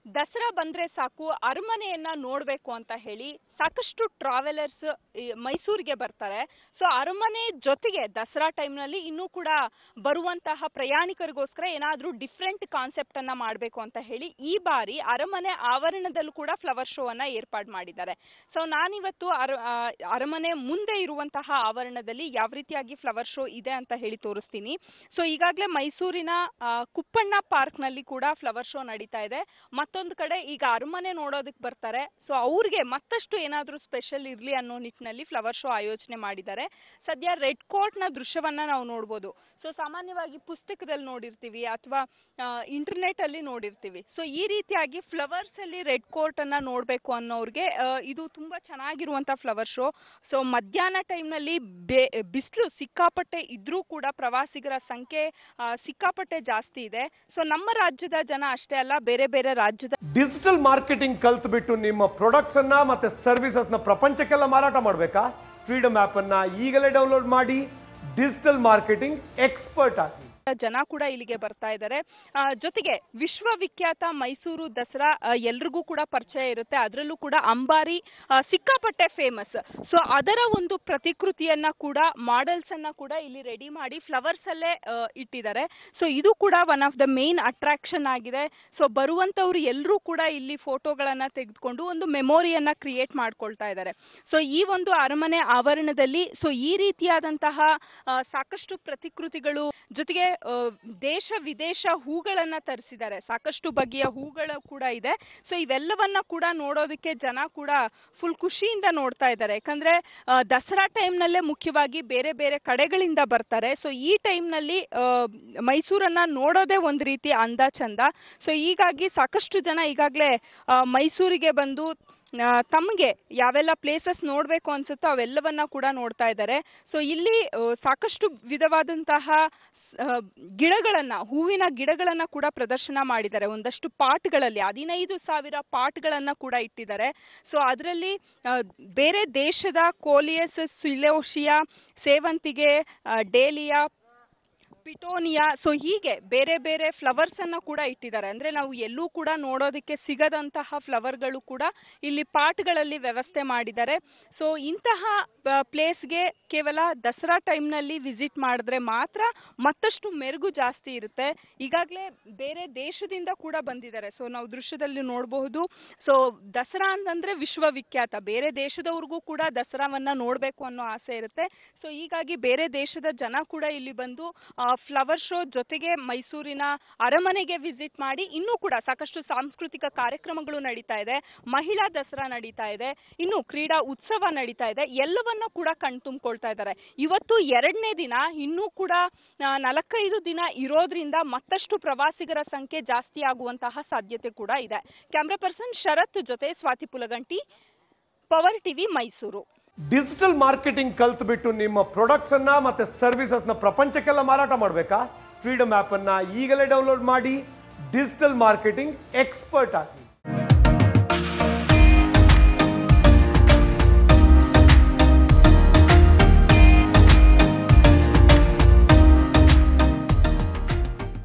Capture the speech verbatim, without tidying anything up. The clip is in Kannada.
ದಸರಾ ಬಂದ್ರೆ ಸಾಕು ಅರಮನೆಯನ್ನ ನೋಡಬೇಕು ಅಂತ ಹೇಳಿ ಸಾಕಷ್ಟು ಟ್ರಾವೆಲರ್ಸ್ ಮೈಸೂರಿಗೆ ಬರ್ತಾರೆ. ಸೊ ಅರಮನೆ ಜೊತೆಗೆ ದಸರಾ ಟೈಮ್ನಲ್ಲಿ ಇನ್ನೂ ಕೂಡ ಬರುವಂತಹ ಪ್ರಯಾಣಿಕರಿಗೋಸ್ಕರ ಏನಾದರೂ ಡಿಫ್ರೆಂಟ್ ಕಾನ್ಸೆಪ್ಟ್ ಅನ್ನ ಮಾಡಬೇಕು ಅಂತ ಹೇಳಿ ಈ ಬಾರಿ ಅರಮನೆ ಆವರಣದಲ್ಲೂ ಕೂಡ ಫ್ಲವರ್ ಶೋ ಅನ್ನ ಏರ್ಪಾಡು ಮಾಡಿದ್ದಾರೆ. ಸೊ ನಾನಿವತ್ತು ಅರ ಅರಮನೆ ಮುಂದೆ ಇರುವಂತಹ ಆವರಣದಲ್ಲಿ ಯಾವ ರೀತಿಯಾಗಿ ಫ್ಲವರ್ ಶೋ ಇದೆ ಅಂತ ಹೇಳಿ ತೋರಿಸ್ತೀನಿ. ಸೊ ಈಗಾಗಲೇ ಮೈಸೂರಿನ ಕುಪ್ಪಣ್ಣ ಪಾರ್ಕ್ ನಲ್ಲಿ ಕೂಡ ಫ್ಲವರ್ ಶೋ ನಡೀತಾ ಇದೆ. ಮತ್ತೊಂದು ಕಡೆ ಈಗ ಅರಮನೆ ನೋಡೋದಕ್ಕೆ ಬರ್ತಾರೆ. ಸೊ ಅವ್ರಿಗೆ ಮತ್ತಷ್ಟು ಏನಾದರೂ ಸ್ಪೆಷಲ್ ಇರಲಿ ಅನ್ನೋ ನಿಟ್ಟಿನಲ್ಲಿ ಫ್ಲವರ್ ಶೋ ಆಯೋಜನೆ ಮಾಡಿದ್ದಾರೆ. ಸದ್ಯ ರೆಡ್ ಕೋರ್ಟ್ ನ ದೃಶ್ಯವನ್ನ ನಾವು ನೋಡ್ಬೋದು. ಸೊ ಸಾಮಾನ್ಯವಾಗಿ ಪುಸ್ತಕದಲ್ಲಿ ನೋಡಿರ್ತೀವಿ ಅಥವಾ ಇಂಟರ್ನೆಟ್ ಅಲ್ಲಿ ನೋಡಿರ್ತೀವಿ. ಸೊ ಈ ರೀತಿಯಾಗಿ ಫ್ಲವರ್ಸ್ ಅಲ್ಲಿ ರೆಡ್ ಕೋರ್ಟ್ ಅನ್ನ ನೋಡ್ಬೇಕು ಅನ್ನೋರ್ಗೆ ಇದು ತುಂಬಾ ಚೆನ್ನಾಗಿರುವಂತ ಫ್ಲವರ್ ಶೋ. ಸೊ ಮಧ್ಯಾಹ್ನ ಟೈಮ್ ನಲ್ಲಿ ಬಿಸಿಲು ಸಿಕ್ಕಾಪಟ್ಟೆ ಇದ್ರೂ ಕೂಡ ಪ್ರವಾಸಿಗರ ಸಂಖ್ಯೆ ಸಿಕ್ಕಾಪಟ್ಟೆ ಜಾಸ್ತಿ ಇದೆ. ಸೊ ನಮ್ಮ ರಾಜ್ಯದ ಜನ ಅಷ್ಟೇ ಅಲ್ಲ, ಬೇರೆ ಬೇರೆ ರಾಜ್ಯದ ಡಿಜಿಟಲ್ ಮಾರ್ಕೆಟಿಂಗ್ ಕಲ್ತ್ಬಿಟ್ಟು ನಿಮ್ಮ ಪ್ರಾಡಕ್ಟ್ಸ್ ಅನ್ನ ಮತ್ತೆ ಸರ್ವಿಸಸ್ ನ ಪ್ರಪಂಚಕ್ಕೆಲ್ಲ ಮಾರಾಟ ಮಾಡಬೇಕಾ? ಫ್ರೀಡಮ್ ಆಪ್ ಅನ್ನ ಈಗಲೇ ಡೌನ್ಲೋಡ್ ಮಾಡಿ ಡಿಜಿಟಲ್ ಮಾರ್ಕೆಟಿಂಗ್ ಎಕ್ಸ್ಪರ್ಟ್ ಆಗಿ. ಜನ ಕೂಡ ಇಲ್ಲಿಗೆ ಬರ್ತಾ ಇದ್ದಾರೆ. ಜೊತೆಗೆ ವಿಶ್ವವಿಖ್ಯಾತ ಮೈಸೂರು ದಸರಾ ಎಲ್ರಿಗೂ ಕೂಡ ಪರಿಚಯ ಇರುತ್ತೆ. ಅದರಲ್ಲೂ ಕೂಡ ಅಂಬಾರಿ ಸಿಕ್ಕಾಪಟ್ಟೆ ಫೇಮಸ್. ಸೊ ಅದರ ಒಂದು ಪ್ರತಿಕೃತಿಯನ್ನ ಕೂಡ ಮಾಡೆಲ್ಸ್ ಅನ್ನ ಕೂಡ ಇಲ್ಲಿ ರೆಡಿ ಮಾಡಿ ಫ್ಲವರ್ಸ್ ಅಲ್ಲೇ ಇಟ್ಟಿದ್ದಾರೆ. ಸೊ ಇದು ಕೂಡ one of the main attraction ಆಗಿದೆ. ಸೊ ಬರುವಂತವ್ರು ಎಲ್ಲರೂ ಕೂಡ ಇಲ್ಲಿ ಫೋಟೋಗಳನ್ನ ತೆಗೆದುಕೊಂಡು ಒಂದು ಮೆಮೊರಿಯನ್ನ ಕ್ರಿಯೇಟ್ ಮಾಡ್ಕೊಳ್ತಾ ಇದ್ದಾರೆ. ಸೊ ಈ ಒಂದು ಅರಮನೆ ಆವರಣದಲ್ಲಿ ಸೊ ಈ ರೀತಿಯಾದಂತಹ ಸಾಕಷ್ಟು ಪ್ರತಿಕೃತಿಗಳು ಜೊತೆಗೆ ದೇಶ ವಿದೇಶ ಹೂಗಳನ್ನ ತರಿಸಿದ್ದಾರೆ. ಸಾಕಷ್ಟು ಬಗೆಯ ಹೂಗಳು ಕೂಡ ಇದೆ. ಸೊ ಇವೆಲ್ಲವನ್ನ ಕೂಡ ನೋಡೋದಕ್ಕೆ ಜನ ಕೂಡ ಫುಲ್ ಖುಷಿಯಿಂದ ನೋಡ್ತಾ ಇದ್ದಾರೆ. ಯಾಕಂದ್ರೆ ದಸರಾ ಟೈಮ್ ನಲ್ಲೇ ಮುಖ್ಯವಾಗಿ ಬೇರೆ ಬೇರೆ ಕಡೆಗಳಿಂದ ಬರ್ತಾರೆ. ಸೊ ಈ ಟೈಮ್ ನಲ್ಲಿ ಮೈಸೂರನ್ನ ನೋಡೋದೇ ಒಂದು ರೀತಿ ಅಂದ ಚಂದ. ಸೊ ಹೀಗಾಗಿ ಸಾಕಷ್ಟು ಜನ ಈಗಾಗಲೇ ಮೈಸೂರಿಗೆ ಬಂದು ತಮಗೆ ಯಾವೆಲ್ಲ ಪ್ಲೇಸಸ್ ನೋಡಬೇಕು ಅನ್ಸುತ್ತೋ ಅವೆಲ್ಲವನ್ನ ಕೂಡ ನೋಡ್ತಾ ಇದ್ದಾರೆ. ಸೊ ಇಲ್ಲಿ ಸಾಕಷ್ಟು ವಿಧವಾದಂತಹ ಗಿಡಗಳನ್ನ ಹೂವಿನ ಗಿಡಗಳನ್ನ ಕೂಡ ಪ್ರದರ್ಶನ ಮಾಡಿದ್ದಾರೆ. ಒಂದಷ್ಟು ಪಾಟ್ಗಳಲ್ಲಿ ಹದಿನೈದು ಸಾವಿರ ಪಾಟ್ಗಳನ್ನ ಕೂಡ ಇಟ್ಟಿದ್ದಾರೆ. ಸೊ ಅದರಲ್ಲಿ ಬೇರೆ ದೇಶದ ಕೋಲಿಯಸ್, ಸಿಲೋಶಿಯಾ, ಸೇವಂತಿಗೆ, ಡೇಲಿಯಾ, ಪಿಟೋನಿಯಾ, ಸೊ ಹೀಗೆ ಬೇರೆ ಬೇರೆ ಫ್ಲವರ್ಸ್ ಅನ್ನ ಕೂಡ ಇಟ್ಟಿದ್ದಾರೆ. ಅಂದ್ರೆ ನಾವು ಎಲ್ಲೂ ಕೂಡ ನೋಡೋದಕ್ಕೆ ಸಿಗದಂತಹ ಫ್ಲವರ್ಗಳು ಕೂಡ ಇಲ್ಲಿ ಪಾಟ್ಗಳಲ್ಲಿ ವ್ಯವಸ್ಥೆ ಮಾಡಿದ್ದಾರೆ. ಸೊ ಇಂತಹ ಪ್ಲೇಸ್ಗೆ ಕೇವಲ ದಸರಾ ಟೈಮ್ನಲ್ಲಿ ವಿಸಿಟ್ ಮಾಡಿದ್ರೆ ಮಾತ್ರ ಮತ್ತಷ್ಟು ಮೆರುಗು ಜಾಸ್ತಿ ಇರುತ್ತೆ. ಈಗಾಗಲೇ ಬೇರೆ ದೇಶದಿಂದ ಕೂಡ ಬಂದಿದ್ದಾರೆ. ಸೊ ನಾವು ದೃಶ್ಯದಲ್ಲಿ ನೋಡಬಹುದು. ಸೊ ದಸರಾ ಅಂತಂದ್ರೆ ವಿಶ್ವವಿಖ್ಯಾತ, ಬೇರೆ ದೇಶದವ್ರಿಗೂ ಕೂಡ ದಸರಾವನ್ನ ನೋಡಬೇಕು ಅನ್ನೋ ಆಸೆ ಇರುತ್ತೆ. ಸೊ ಹೀಗಾಗಿ ಬೇರೆ ದೇಶದ ಜನ ಕೂಡ ಇಲ್ಲಿ ಬಂದು ಫ್ಲವರ್ ಶೋ ಜೊತೆಗೆ ಮೈಸೂರಿನ ಅರಮನೆಗೆ ವಿಸಿಟ್ ಮಾಡಿ ಇನ್ನೂ ಕೂಡ ಸಾಕಷ್ಟು ಸಾಂಸ್ಕೃತಿಕ ಕಾರ್ಯಕ್ರಮಗಳು ನಡೀತಾ ಇದೆ. ಮಹಿಳಾ ದಸರಾ ನಡೀತಾ ಇದೆ, ಇನ್ನು ಕ್ರೀಡಾ ಉತ್ಸವ ನಡೀತಾ ಇದೆ. ಎಲ್ಲವನ್ನ ಕೂಡ ಕಣ್ತುಂಬಿಕೊಳ್ತಾ ಇದ್ದಾರೆ. ಇವತ್ತು ಎರಡನೇ ದಿನ, ಇನ್ನೂ ಕೂಡ ನಾಲ್ಕೈದು ದಿನ ಇರೋದ್ರಿಂದ ಮತ್ತಷ್ಟು ಪ್ರವಾಸಿಗರ ಸಂಖ್ಯೆ ಜಾಸ್ತಿ ಆಗುವಂತಹ ಸಾಧ್ಯತೆ ಕೂಡ ಇದೆ. ಕ್ಯಾಮ್ರಾ ಪರ್ಸನ್ ಶರತ್ ಜೊತೆ Swathi Pulaganti, Power TV Mysuru. Digital marketing ಕಲ್ತ್ಬಿಟ್ಟು ನಿಮ್ಮ ಪ್ರಾಡಕ್ಟ್ಸ್ ಅನ್ನ ಮತ್ತೆ ಸರ್ವಿಸಸ್ ನ ಪ್ರಪಂಚಕ್ಕೆಲ್ಲ ಮಾರಾಟ ಮಾಡಬೇಕಾ? ಫ್ರೀಡಮ್ ಆಪ್ ಅನ್ನ ಈಗಲೇ ಡೌನ್ಲೋಡ್ ಮಾಡಿ ಡಿಜಿಟಲ್ ಮಾರ್ಕೆಟಿಂಗ್ ಎಕ್ಸ್ಪರ್ಟ್ ಆಗಿ.